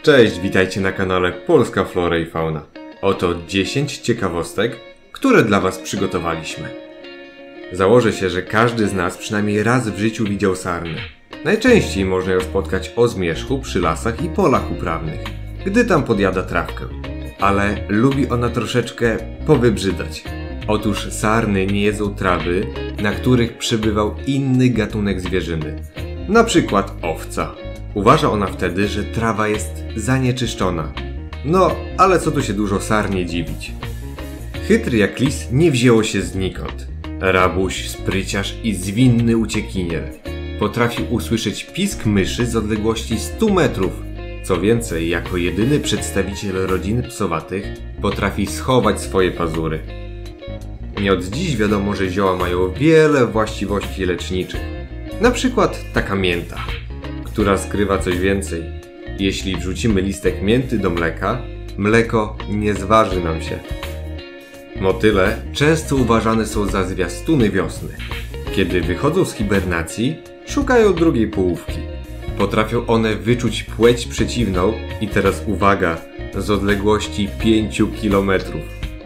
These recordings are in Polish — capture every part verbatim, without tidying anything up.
Cześć, witajcie na kanale Polska Flora i Fauna. Oto dziesięć ciekawostek, które dla Was przygotowaliśmy. Założę się, że każdy z nas przynajmniej raz w życiu widział sarnę. Najczęściej można ją spotkać o zmierzchu przy lasach i polach uprawnych, gdy tam podjada trawkę. Ale lubi ona troszeczkę powybrzydać. Otóż sarny nie jedzą trawy, na których przebywał inny gatunek zwierzyny. Na przykład owca. Uważa ona wtedy, że trawa jest zanieczyszczona. No, ale co tu się dużo sarnie dziwić. Chytry jak lis nie wzięło się znikąd. Rabuś, spryciarz i zwinny uciekinier. Potrafi usłyszeć pisk myszy z odległości stu metrów. Co więcej, jako jedyny przedstawiciel rodziny psowatych potrafi schować swoje pazury. Nie od dziś wiadomo, że zioła mają wiele właściwości leczniczych. Na przykład taka mięta, która skrywa coś więcej. Jeśli wrzucimy listek mięty do mleka, mleko nie zważy nam się. Motyle często uważane są za zwiastuny wiosny. Kiedy wychodzą z hibernacji, szukają drugiej połówki. Potrafią one wyczuć płeć przeciwną i teraz uwaga, z odległości pięciu kilometrów.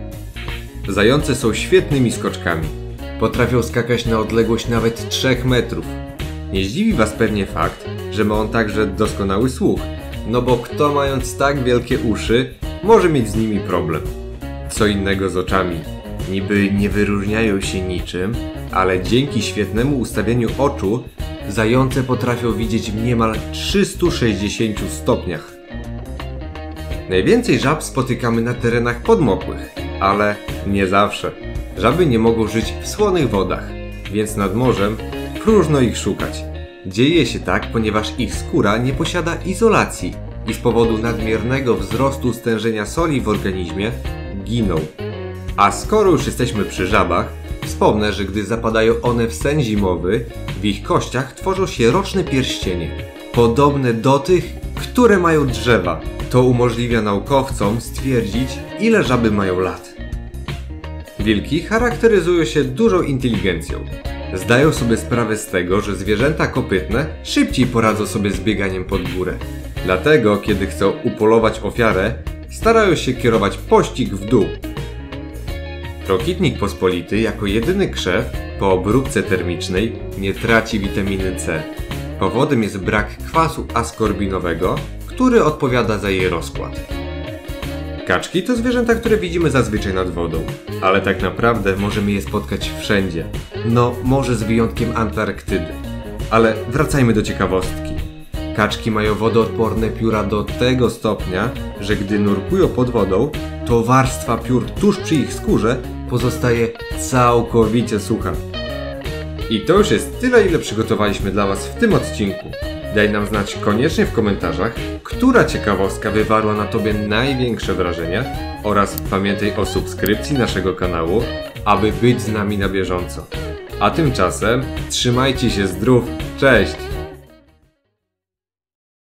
Zające są świetnymi skoczkami. Potrafią skakać na odległość nawet trzech metrów. Nie zdziwi Was pewnie fakt, że ma on także doskonały słuch, no bo kto mając tak wielkie uszy, może mieć z nimi problem. Co innego z oczami. Niby nie wyróżniają się niczym, ale dzięki świetnemu ustawieniu oczu zające potrafią widzieć w niemal trzystu sześćdziesięciu stopniach. Najwięcej żab spotykamy na terenach podmokłych, ale nie zawsze. Żaby nie mogą żyć w słonych wodach, więc nad morzem próżno ich szukać. Dzieje się tak, ponieważ ich skóra nie posiada izolacji i z powodu nadmiernego wzrostu stężenia soli w organizmie giną. A skoro już jesteśmy przy żabach, wspomnę, że gdy zapadają one w sen zimowy, w ich kościach tworzą się roczne pierścienie, podobne do tych, które mają drzewa. To umożliwia naukowcom stwierdzić, ile żaby mają lat. Wilki charakteryzują się dużą inteligencją. Zdają sobie sprawę z tego, że zwierzęta kopytne szybciej poradzą sobie z bieganiem pod górę. Dlatego, kiedy chcą upolować ofiarę, starają się kierować pościg w dół. Rokitnik pospolity jako jedyny krzew po obróbce termicznej nie traci witaminy C. Powodem jest brak kwasu askorbinowego, który odpowiada za jej rozkład. Kaczki to zwierzęta, które widzimy zazwyczaj nad wodą, ale tak naprawdę możemy je spotkać wszędzie. No, może z wyjątkiem Antarktydy. Ale wracajmy do ciekawostki. Kaczki mają wodoodporne pióra do tego stopnia, że gdy nurkują pod wodą, to warstwa piór tuż przy ich skórze pozostaje całkowicie sucha. I to już jest tyle, ile przygotowaliśmy dla Was w tym odcinku. Daj nam znać koniecznie w komentarzach, która ciekawostka wywarła na Tobie największe wrażenie oraz pamiętaj o subskrypcji naszego kanału, aby być z nami na bieżąco. A tymczasem trzymajcie się zdrów, cześć!